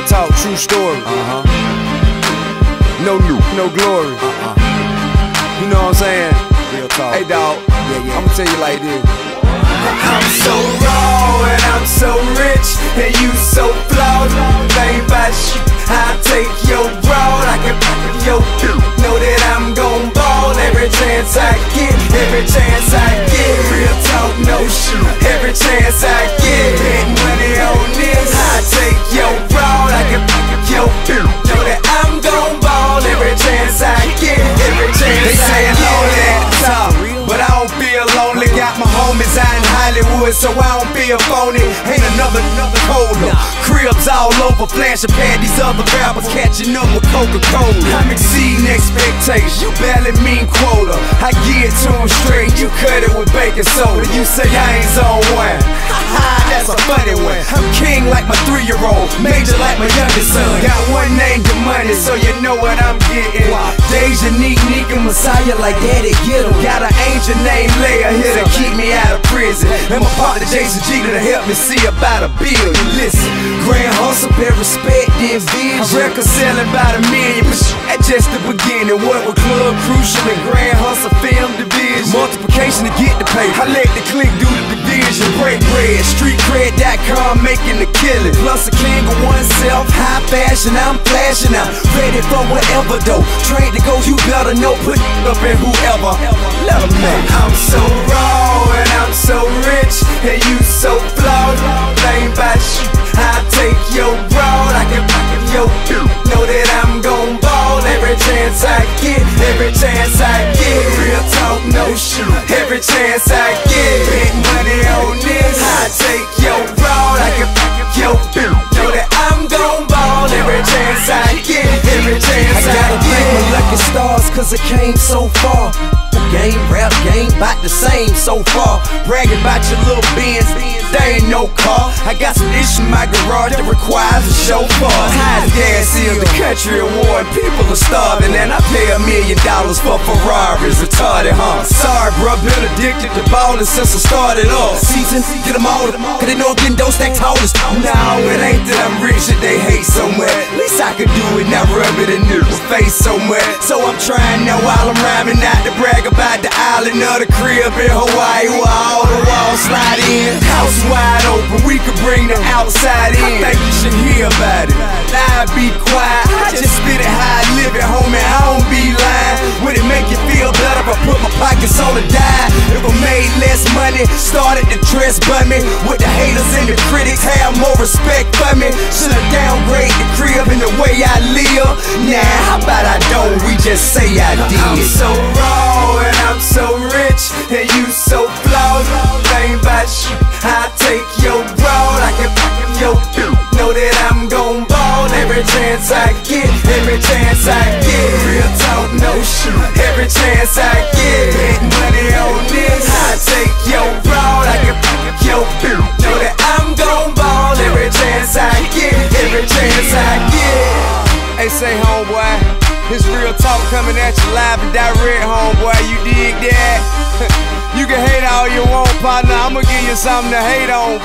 talk, true story. No glory. You know what I'm saying? Real talk. Hey dawg, I'ma tell you like this. I'm so raw and I'm so rich, and you so flawed. Ain't about shit. I take your broad, I can your know that I'm gon' ball every chance I get, every chance I get. Real talk, no shit. Every chance I get, bet money on this. I take your broad, I can your know that I'm gon' ball every chance I get, every chance I get. They say lonely at the top, but I don't feel lonely. Got my homies out in Hollywood, so I don't feel phony. Ain't another cola. Cribs all over, flashing past these other rappers, catching up with Coca-Cola. I'm exceeding expectations, you barely mean quota. I get to them straight, you cut it with baking soda. You say I ain't zone one, that's a funny one. I'm king like my 3-year-old, major like my youngest son. Got one name, the money, so you know what I'm getting. Deja, Nika, Messiah like daddy, get him. Got an angel named Leia here to keep me out of prison, and my partner Jason G to help me see about a bill. Listen, grand hustle, bear respect, then vision. I'm reconciling about $1 million, but that's just the beginning. What with Club Crucial and grand hustle film division, multiplication to get the pay. I let the click do the division. Break bread, streetcred.com making the killing. Plus a king of oneself, high fashion, I'm flashing out. Ready for whatever though. Trade to go, you better know. Put up in whoever. Let them know. I'm so raw and I'm so rich, and you so flawed. Ain't about shit. I take your broad, I can your know that I'm gon' ball every chance I get, every chance I get. Real talk, no shit. Every chance I get, bet money on this. I take your broad, I can your know that I'm gon' ball every chance I get, every chance I gotta thank my lucky stars, cause I came so far. Game, rap game, bout the same so far. Bragging about your little Benz, they ain't no car. I got some issues in my garage that requires a chauffeur. High gas is the country award, people are starving, and I pay $1 million for Ferraris. Retarded, huh? Sorry, bro, been addicted to ballin' since I started off. Season, get them all, cause they know I'm getting those stacked tallest. No, it ain't that I'm rich that they hate somewhere. At least I could do it, not rub it in their face somewhere. So I'm trying now while I'm rhyming, not to brag about the island of the crib in Hawaii, where all the walls slide in. House wide open, we could bring the outside in. I think you should hear about it. I be quiet, I just spit it how I live it, homie. I don't be lying. Would it make you feel better if I put my pockets on the dime? If I made less money, started to dress bummy, would the haters and the critics have more respect for me? Should I downgrade the crib in the way I live? Nah, how about I don't, we just say I did. I'm so raw and I'm so rich, and you so flawed. Ain't about shit. I take your broad, I can your know that I'm gon' ball every chance I get, every chance I get. Real talk, no shit. Every chance I get, bet money on this. I take your broad, I can your know that I'm gon' ball every chance I get, every chance I get. Hey, say homeboy, it's real talk coming at you live and direct, homeboy. You dig that? You can hate all you want, partner. I'ma give you something to hate on.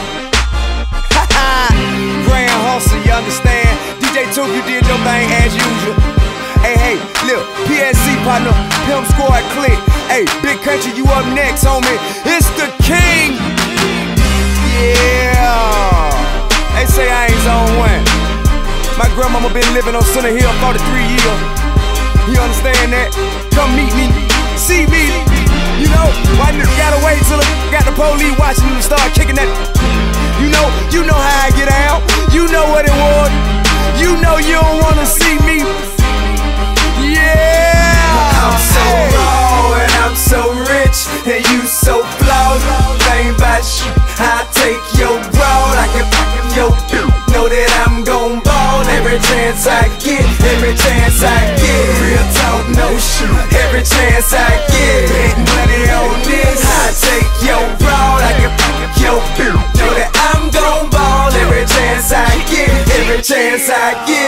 Grand hustle, you understand? DJ Toop, you did your thing as usual. Hey, look, PSC partner, Pimp Squad click. Hey, Big Country, you up next, homie. It's the king. Yeah. They say I ain't zone one. My grandmama been living on Center Hill 43 years. You understand that? Come meet me, see me. You know, why niggas gotta wait till got the police watching them start kicking that? You know how I get out. You know what it was. You know you don't wanna see me. Yeah. I'm so raw and I'm so rich, and you so flawed. Ain't about shit. I take your broad, I can your know that I'm gon' ball every chance I get, every chance I get. Real talk, no shit. Every chance I get, bet money on this. I take your broad, I can your know that I'm gon' ball every chance I get, every chance I get.